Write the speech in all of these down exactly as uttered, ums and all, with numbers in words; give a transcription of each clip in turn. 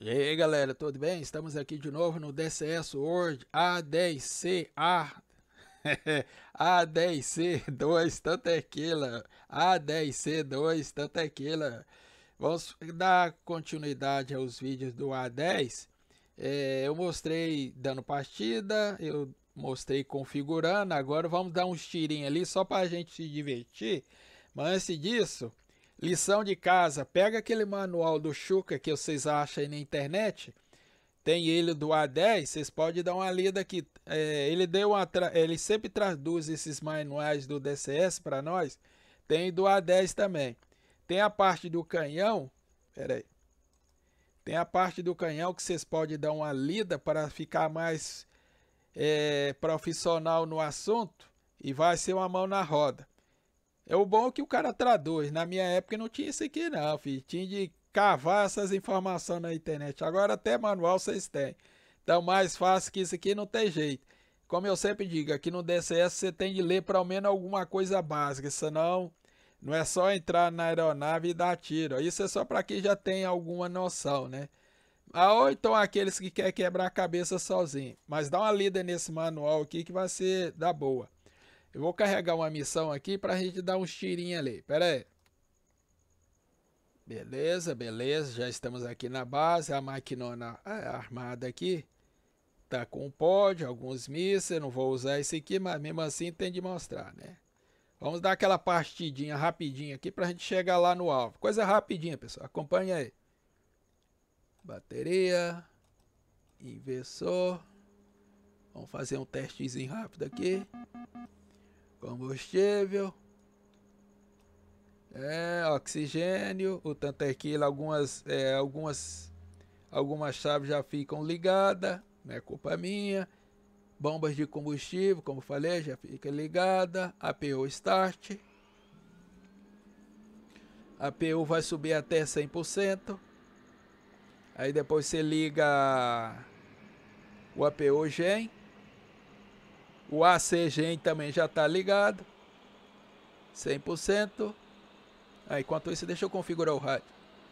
E aí galera, tudo bem? Estamos aqui de novo no D C S World A dez C A A dez C dois Tantequila A dez C dois Tantequila. Vamos dar continuidade aos vídeos do A dez. É, eu mostrei dando partida, eu mostrei configurando. Agora vamos dar uns tirinhos ali só para a gente se divertir. Mas antes disso, lição de casa: pega aquele manual do Xuca que vocês acham aí na internet. Tem ele do A dez, vocês podem dar uma lida aqui. É, ele deu uma ele sempre traduz esses manuais do D C S para nós. Tem do A dez também. Tem a parte do canhão. Pera aí. Tem a parte do canhão que vocês podem dar uma lida para ficar mais é, profissional no assunto. E vai ser uma mão na roda. É o bom que o cara traduz. Na minha época não tinha isso aqui não, filho. Tinha de cavar essas informações na internet. Agora até manual vocês têm. Então mais fácil que isso aqui não tem jeito. Como eu sempre digo, aqui no D C S você tem de ler pelo menos alguma coisa básica. Senão não é só entrar na aeronave e dar tiro. Isso é só para quem já tem alguma noção, né? Ou então aqueles que querem quebrar a cabeça sozinho. Mas dá uma lida nesse manual aqui que vai ser da boa. Eu vou carregar uma missão aqui pra gente dar uns tirinhos ali. Pera aí. Beleza, beleza. Já estamos aqui na base. A maquinona armada aqui. Tá com um pod, alguns mísseis. Não vou usar esse aqui, mas mesmo assim tem de mostrar, né? Vamos dar aquela partidinha rapidinha aqui pra gente chegar lá no alvo. Coisa rapidinha, pessoal. Acompanha aí. Bateria. Inversor. Vamos fazer um testezinho rápido aqui. Combustível. É, oxigênio. O Tantequila, algumas, é, algumas, algumas chaves já ficam ligadas. Não é culpa minha. Bombas de combustível, como falei, já fica ligada. A P U Start. A P U vai subir até cem por cento. Aí depois você liga o A P U Gen. O A C Gen também já está ligado. cem por cento. Ah, enquanto isso, deixa eu configurar o rádio.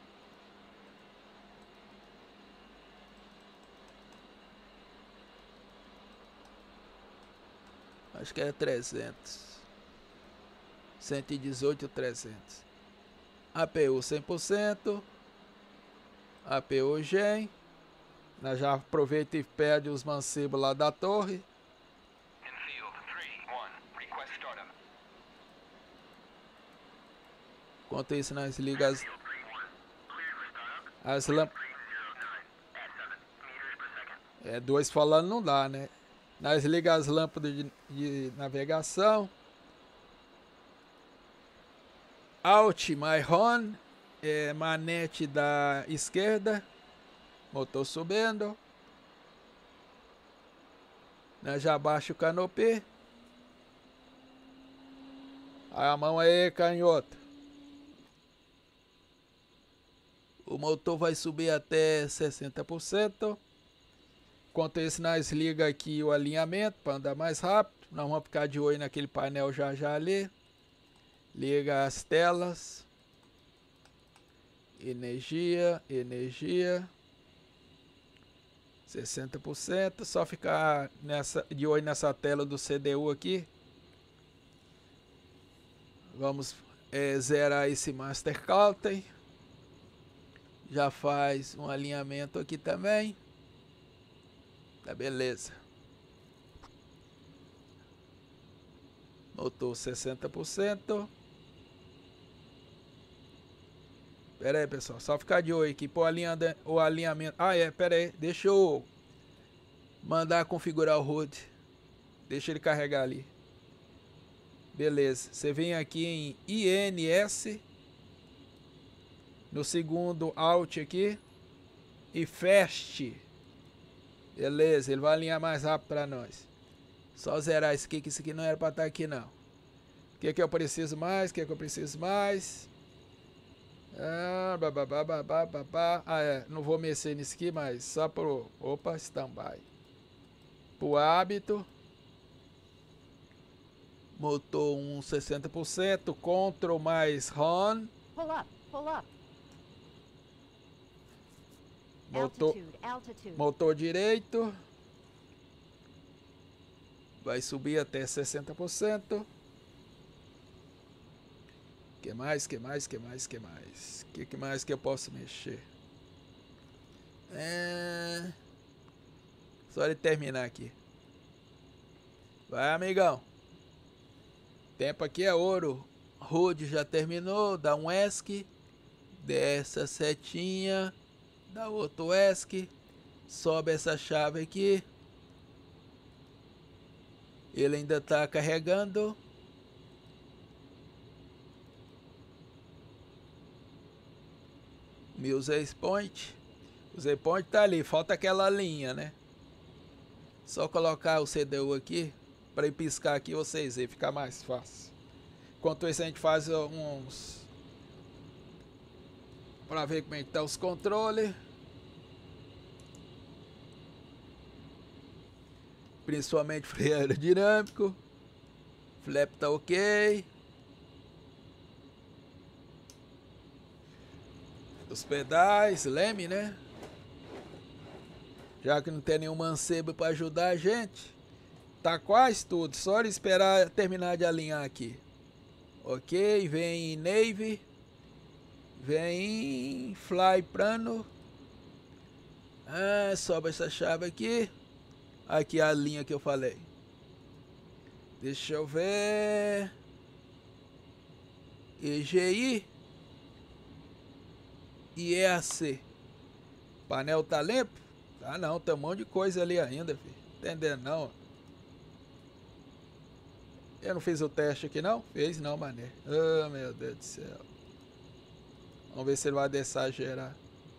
Acho que é trezentos. cento e dezoito, trezentos. A P U cem por cento. A P U Gen. Nós já aproveita e pede os mancebos lá da torre. Enquanto isso, nós ligamos as, as lâmpadas. É, dois falando não dá, né? Nós ligamos as lâmpadas de, de navegação. Alt, my horn. É, manete da esquerda. Motor subindo. Nós já baixa o canopê. A mão aí, canhoto. O motor vai subir até sessenta por cento. Enquanto isso, nós liga aqui o alinhamento para andar mais rápido. Nós vamos ficar de olho naquele painel já já ali. Liga as telas. Energia, energia. sessenta por cento. Só ficar nessa, de olho nessa tela do C D U aqui. Vamos é, zerar esse Master Counter. Já faz um alinhamento aqui também. Tá, beleza. Motor sessenta por cento. Pera aí, pessoal. Só ficar de olho aqui. Pô, alinhando o alinhamento. Ah, é. Pera aí. Deixa eu mandar configurar o H U D. Deixa ele carregar ali. Beleza. Você vem aqui em I N S. No segundo Alt aqui. E Fast. Beleza. Ele vai alinhar mais rápido para nós. Só zerar isso aqui, que isso aqui não era para estar aqui não. O que é que eu preciso mais? O que é que eu preciso mais? Ah, babá, babá, babá. Ah, é. Não vou mexer nisso aqui, mas só pro... Opa, stand-by. Pro hábito. Motor um sessenta por cento. Control mais R O N. Pull up, pull up. Motor, motor direito. Vai subir até sessenta por cento. Que mais, que mais, que mais, que mais? Que, que mais que eu posso mexer? É... Só ele terminar aqui. Vai, amigão. Tempo aqui é ouro. Road já terminou. Dá um ESC. Desce a setinha. Dá outro ESC. Sobe essa chave aqui. Ele ainda está carregando. Music Point. O Z Point tá ali. Falta aquela linha, né? Só colocar o C D U aqui. Para ir piscar aqui vocês verem. Ficar mais fácil. Enquanto isso a gente faz uns... Para ver como é que tá os controles. Principalmente freio aerodinâmico. Flap tá ok. Os pedais, leme, né? Já que não tem nenhum mancebo para ajudar a gente. Tá quase tudo. Só esperar terminar de alinhar aqui. Ok, vem Navy. Vem Fly Plano. Ah, sobe essa chave aqui. Aqui a linha que eu falei. Deixa eu ver. E G I. E E A C. Painel tá limpo? Ah não, tem um monte de coisa ali ainda, filho. Entendendo não. Eu não fiz o teste aqui não? Fez não, mané. Oh meu Deus do céu. Vamos ver se ele vai deixar gerar.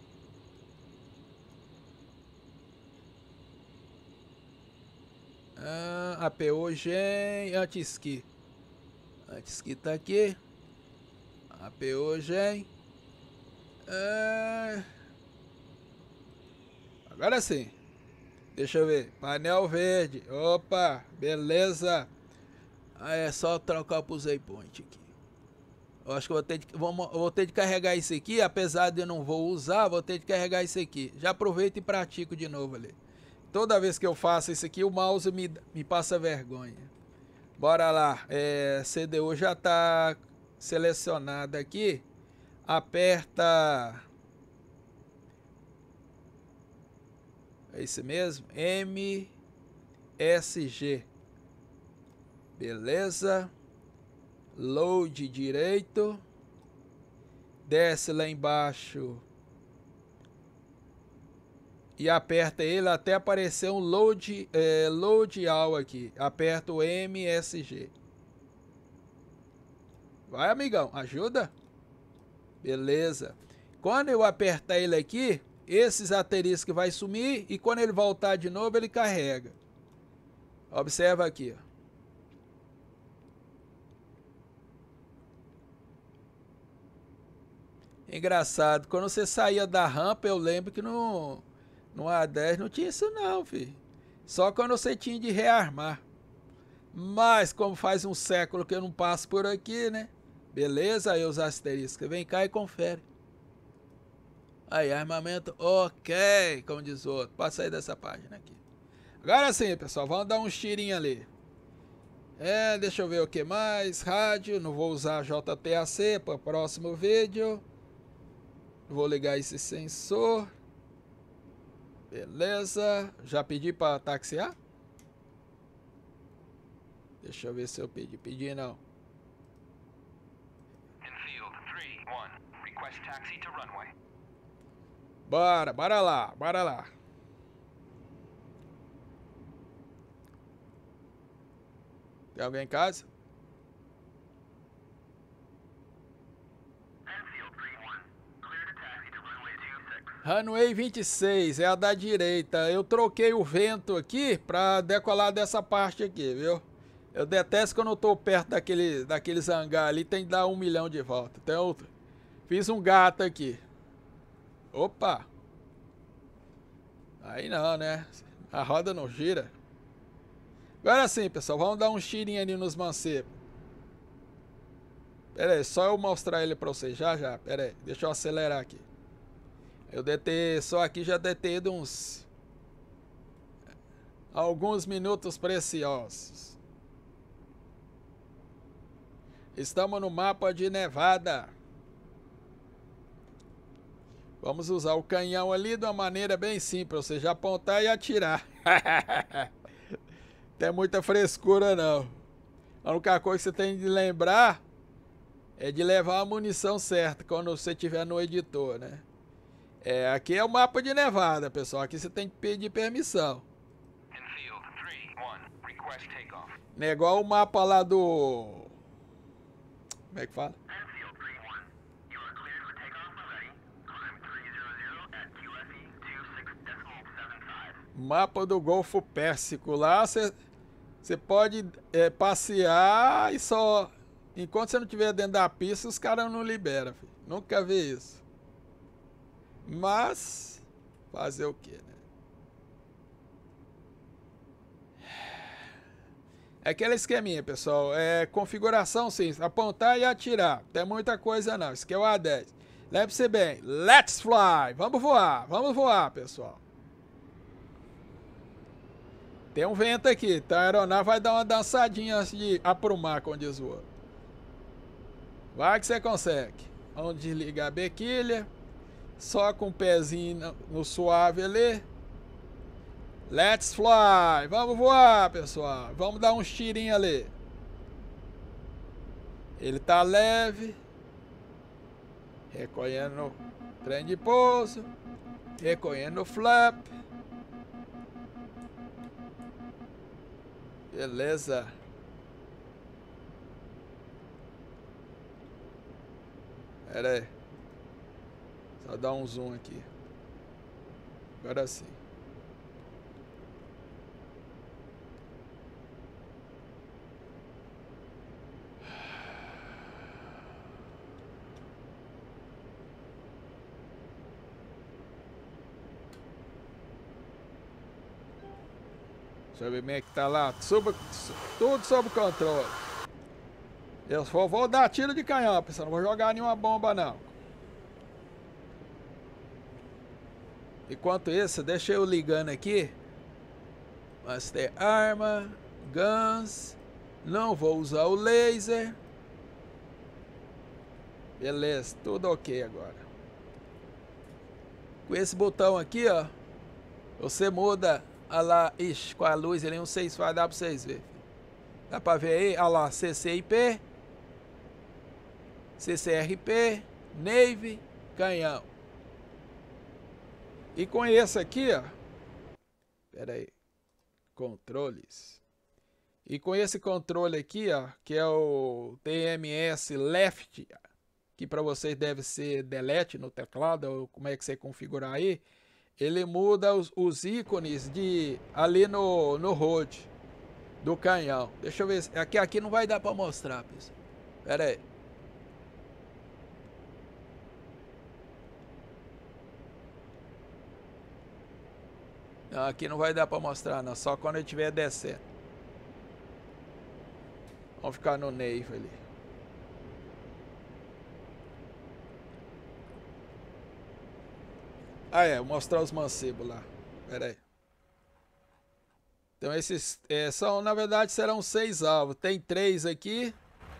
Ah, A P O Gen anti-esqui. Anti-esqui tá aqui. A P O Gen. Ah, agora sim. Deixa eu ver. Painel verde. Opa, beleza. Ah, é só trocar pro Z-Point aqui. Eu acho que eu vou ter de, vou, vou ter de carregar isso aqui. Apesar de eu não vou usar, vou ter de carregar isso aqui. Já aproveito e pratico de novo ali. Toda vez que eu faço isso aqui, o mouse me, me passa vergonha. Bora lá. É, C D U já está selecionado aqui. Aperta. É isso mesmo? M S G. Beleza. Load direito. Desce lá embaixo. E aperta ele até aparecer um load, é, load all aqui. Aperta o M S G. Vai, amigão, ajuda. Beleza. Quando eu apertar ele aqui, esses asteriscos vai sumir e quando ele voltar de novo, ele carrega. Observa aqui, ó. Engraçado, quando você saía da rampa, eu lembro que no, no A dez não tinha isso não, filho. Só quando você tinha de rearmar. Mas como faz um século que eu não passo por aqui, né? Beleza, aí os asteriscos. Vem cá e confere. Aí, armamento ok, como diz o outro. Pode sair dessa página aqui. Agora sim, pessoal, vamos dar uns tirinhos ali. É, deixa eu ver o que mais. Rádio, não vou usar J T A C para o próximo vídeo. Vou ligar esse sensor. Beleza. Já pedi para taxiar? Deixa eu ver se eu pedi. Pedi não. Bora, bora lá, bora lá. Tem alguém em casa? Runway vinte e seis, é a da direita. Eu troquei o vento aqui pra decolar dessa parte aqui, viu? Eu detesto quando eu tô perto daquele, daqueles hangar ali, tem que dar um milhão de volta. Então, fiz um gato aqui. Opa! Aí não, né? A roda não gira. Agora sim, pessoal, vamos dar um tirinho ali nos mancebos. Pera aí, só eu mostrar ele pra vocês já, já. Pera aí, deixa eu acelerar aqui. Eu devo ter, só aqui já deve ter ido uns... alguns minutos preciosos. Estamos no mapa de Nevada. Vamos usar o canhão ali de uma maneira bem simples, ou seja, apontar e atirar. Não tem muita frescura não. A única coisa que você tem de lembrar é de levar a munição certa quando você estiver no editor, né? É, aqui é o mapa de Nevada, pessoal. Aqui você tem que pedir permissão. Não é igual o mapa lá do... Como é que fala? Mapa do Golfo Pérsico. Lá você pode é, passear e só... Enquanto você não estiver dentro da pista, os caras não liberam, filho. Nunca vi isso. Mas... fazer o que, né? É aquele esqueminha, pessoal. É configuração sim. Apontar e atirar. Não tem muita coisa não. Isso aqui é o A dez. Lembre-se bem. Let's fly. Vamos voar. Vamos voar, pessoal. Tem um vento aqui. Então a aeronave vai dar uma dançadinha antes de aprumar, como diz o outro. Vai que você consegue. Vamos desligar a bequilha. Só com o pezinho no, no suave ali. Let's fly! Vamos voar, pessoal. Vamos dar uns tirinhos ali. Ele tá leve. Recolhendo o trem de pouso. Recolhendo o flap. Beleza. Pera aí. Só dar um zoom aqui. Agora sim. Deixa eu ver como é que tá lá. Sob, tudo sob controle. Eu só vou dar tiro de canhão, pessoal. Não vou jogar nenhuma bomba, não. Enquanto isso, deixa eu ligando aqui. Master arma. Guns. Não vou usar o laser. Beleza, tudo ok agora. Com esse botão aqui, ó. Você muda... Olha lá, ixi, com a luz ele não sei se vai dar pra vocês verem. Dá pra ver aí? Olha lá, C C I P, C C R P, Navy, canhão. E com esse aqui, ó. Pera aí. Controles. E com esse controle aqui, ó, que é o T M S Left, que para vocês deve ser Delete no teclado, ou como é que você configurar aí. Ele muda os, os ícones de ali no, no H U D do canhão. Deixa eu ver. Aqui, aqui não vai dar para mostrar, pessoal. Pera aí. Não, aqui não vai dar para mostrar, não. Só quando ele estiver descendo. Vamos ficar no Navy ali. Ah, é, vou mostrar os mancebos lá. Pera aí. Então esses é, são, na verdade, serão seis alvos. Tem três aqui.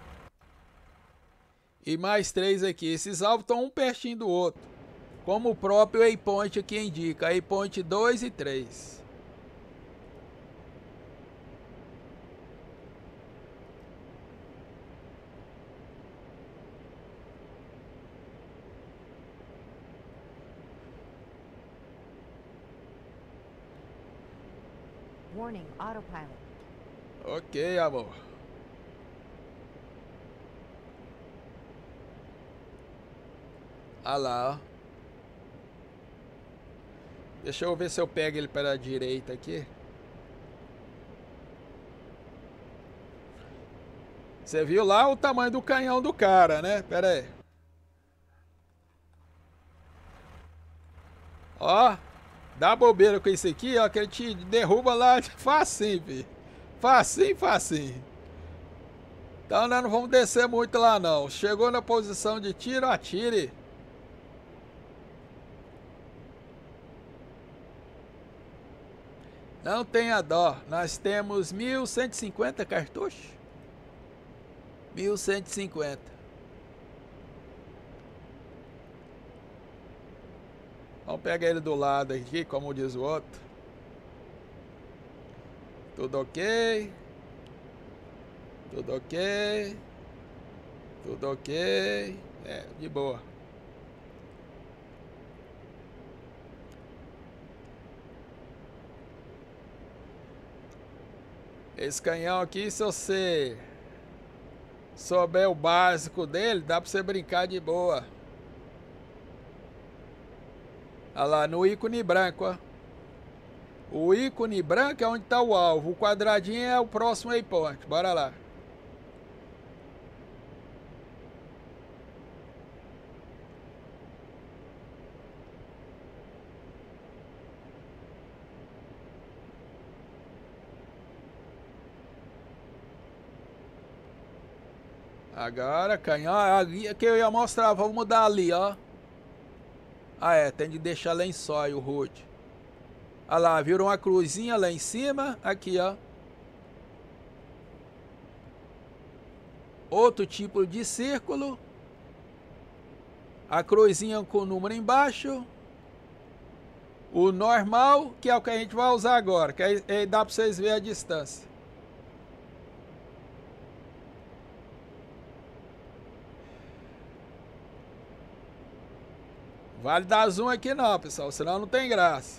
E mais três aqui. Esses alvos estão um pertinho do outro. Como o próprio waypoint aqui indica. Waypoint dois e três. Warning, autopilot. Ok, amor. Ah lá, ó. Deixa eu ver se eu pego ele para a direita aqui. Você viu lá o tamanho do canhão do cara, né? Pera aí. Ó. Dá bobeira com isso aqui, ó, que ele te derruba lá facinho, filho. Facinho, facinho. Então nós não vamos descer muito lá, não. Chegou na posição de tiro, atire. Não tenha dó. Nós temos mil cento e cinquenta cartuchos. mil cento e cinquenta. Vamos pegar ele do lado aqui, como diz o outro. Tudo ok. Tudo ok. Tudo ok. É, de boa. Esse canhão aqui, se você souber o básico dele, dá pra você brincar de boa. Olha lá, no ícone branco, ó. O ícone branco é onde tá o alvo. O quadradinho é o próximo waypoint. Bora lá. Agora, canhão, ali que eu ia mostrar, vamos mudar ali, ó. Ah, é, tem de deixar lençóis o H U D. Olha lá, viram uma cruzinha lá em cima, aqui, ó. Outro tipo de círculo. A cruzinha com o número embaixo. O normal, que é o que a gente vai usar agora, que aí, aí dá para vocês verem a distância. Vale dar zoom aqui não, pessoal, senão não tem graça.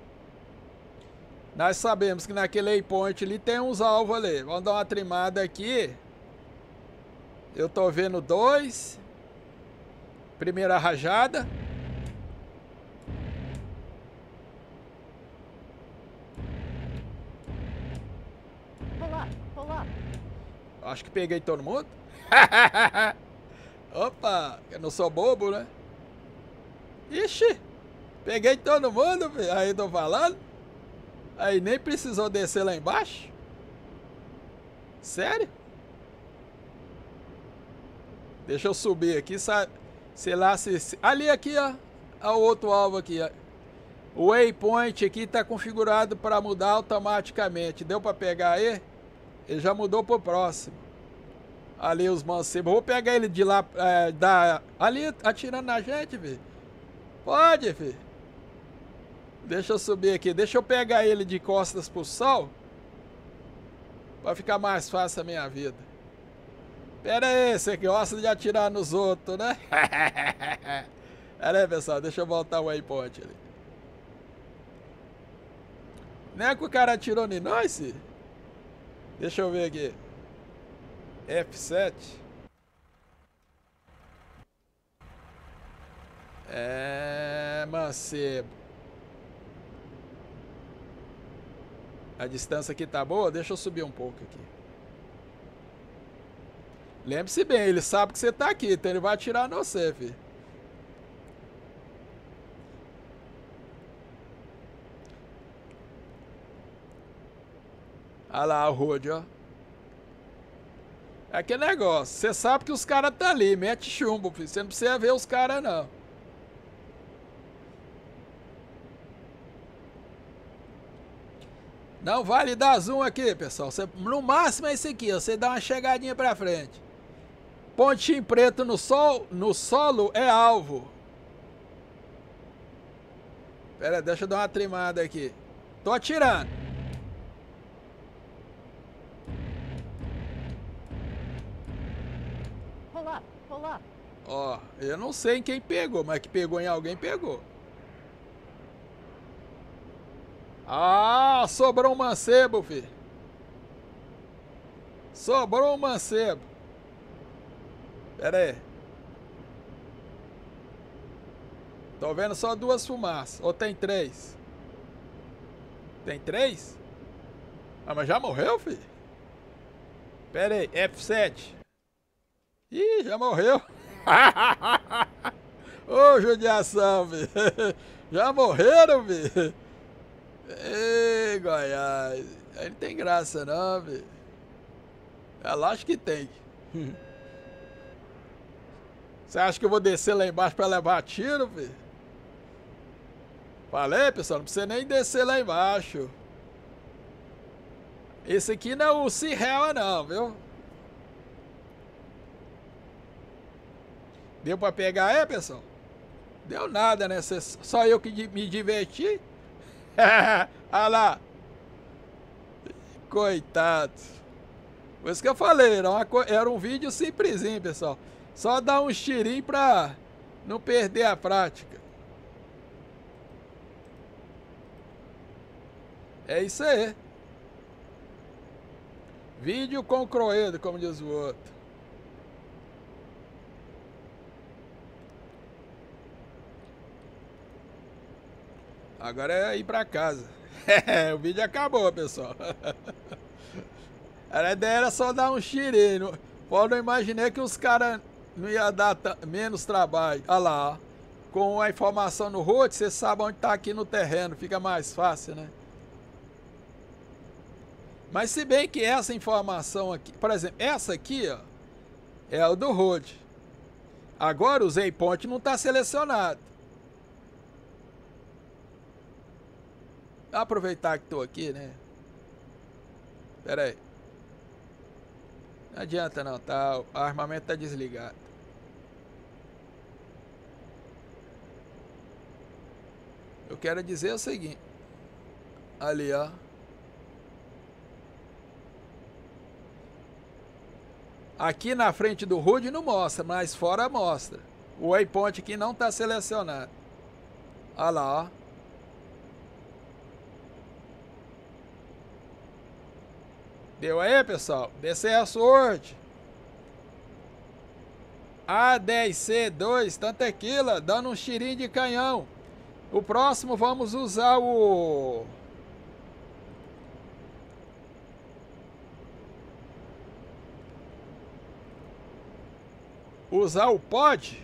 Nós sabemos que naquele waypoint ali tem uns alvos ali. Vamos dar uma trimada aqui. Eu tô vendo dois. Primeira rajada. Olá, olá. Acho que peguei todo mundo. Opa, eu não sou bobo, né? Ixi, peguei todo mundo, filho. Aí tô falando. Aí nem precisou descer lá embaixo. Sério? Deixa eu subir aqui, sei lá se... Ali aqui, ó. Olha o outro alvo aqui, ó. O waypoint aqui tá configurado para mudar automaticamente. Deu para pegar aí? Ele já mudou pro próximo. Ali os mancebos. Vou pegar ele de lá, é, da... ali atirando na gente, velho. Pode, filho. Deixa eu subir aqui. Deixa eu pegar ele de costas pro sol. Pra ficar mais fácil a minha vida. Pera aí, você gosta de atirar nos outros, né? Pera aí, pessoal. Deixa eu voltar o waypoint ali. Não é que o cara atirou em nós, filho? Deixa eu ver aqui. F sete. É, mancebo. A distância aqui tá boa? Deixa eu subir um pouco aqui. Lembre-se bem, ele sabe que você tá aqui, então ele vai atirar no você, filho. Olha lá o H U D, ó. É aquele negócio, você sabe que os caras tá ali, mete chumbo, filho. Você não precisa ver os caras, não. Não vale dar zoom aqui, pessoal. Você, no máximo é esse aqui, ó. Você dá uma chegadinha pra frente. Pontinho preto no, sol, no solo é alvo. Pera aí, deixa eu dar uma trimada aqui. Tô atirando. Olá, olá. Ó, eu não sei em quem pegou, mas que pegou em alguém, pegou. Ah, sobrou um mancebo, filho. Sobrou um mancebo. Pera aí. Tô vendo só duas fumaças. Ou tem três? Tem três? Ah, mas já morreu, filho? Pera aí, F sete. Ih, já morreu. Ô, judiação, filho. Já morreram, filho. Ei, Goiás. Aí não tem graça não, velho. Ela acha que tem. Você acha que eu vou descer lá embaixo pra levar tiro, velho? Falei, pessoal, não precisa nem descer lá embaixo. Esse aqui não é o Sirrela não, viu? Deu pra pegar aí, pessoal? Deu nada, né? Só eu que me diverti. Olha lá. Coitado. Por isso que eu falei, era, uma, era um vídeo simplesinho, pessoal. Só dar um tirinho pra não perder a prática. É isso aí. Vídeo com Croedo, como diz o outro. Agora é ir pra casa. O vídeo acabou, pessoal. A ideia era só dar um tirinho. Pô, não imaginei que os caras não iam dar menos trabalho. Olha lá, ó. Com a informação no road, você sabe onde tá aqui no terreno. Fica mais fácil, né? Mas se bem que essa informação aqui, por exemplo, essa aqui, ó, é o do road. Agora o Waypoint não está selecionado. Vou aproveitar que estou aqui, né? Pera aí. Não adianta não, tá? O armamento está desligado. Eu quero dizer o seguinte. Ali, ó. Aqui na frente do H U D não mostra, mas fora mostra. O waypoint aqui não está selecionado. Olha lá, ó. Deu aí, pessoal? D C S World. A dez C dois, Tantequila, dando um tirinho de canhão. O próximo vamos usar o... Usar o pod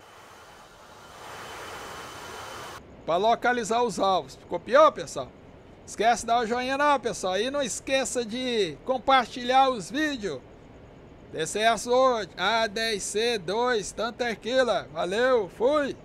para localizar os alvos. Copiou, pessoal? Esquece de dar o joinha não, pessoal. E não esqueça de compartilhar os vídeos. D C S World, A dez C dois, Tantequila. Valeu, fui!